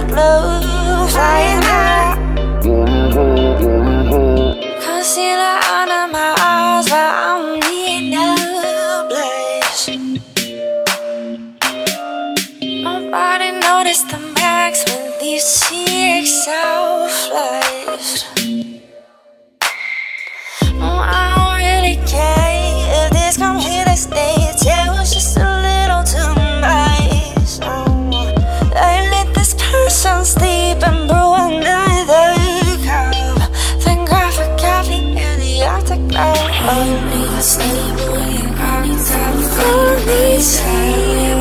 afterglow, flying high. Concealer under my eyes, but I don't need no blush. Nobody noticed the max when these cheeks so flushed. No, I don't really care if this comes here to stay. Yeah, it was just a little too much. So I let this person sleep and brew another cup. Thank God for coffee and the afterglow. Only sleep when you're on top. Only sleep.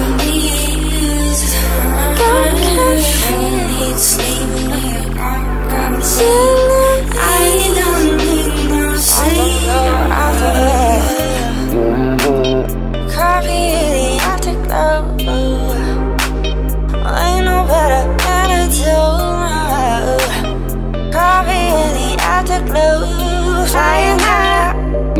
Only sleep when you're on top. I don't need no sleep. Coffee in the afterglow. Ain't no better antidote. Coffee in the afterglow, flying high.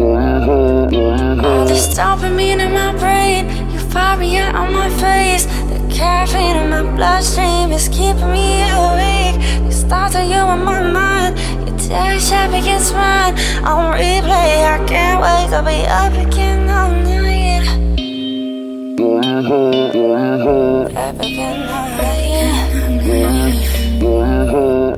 All this dopamine in my brain, euphoria on my face. The caffeine in my bloodstream is keeping me awake. These thoughts of you in my mind, your text chat begins mine. On replay, I can't wait to be up again all night. Up again all night.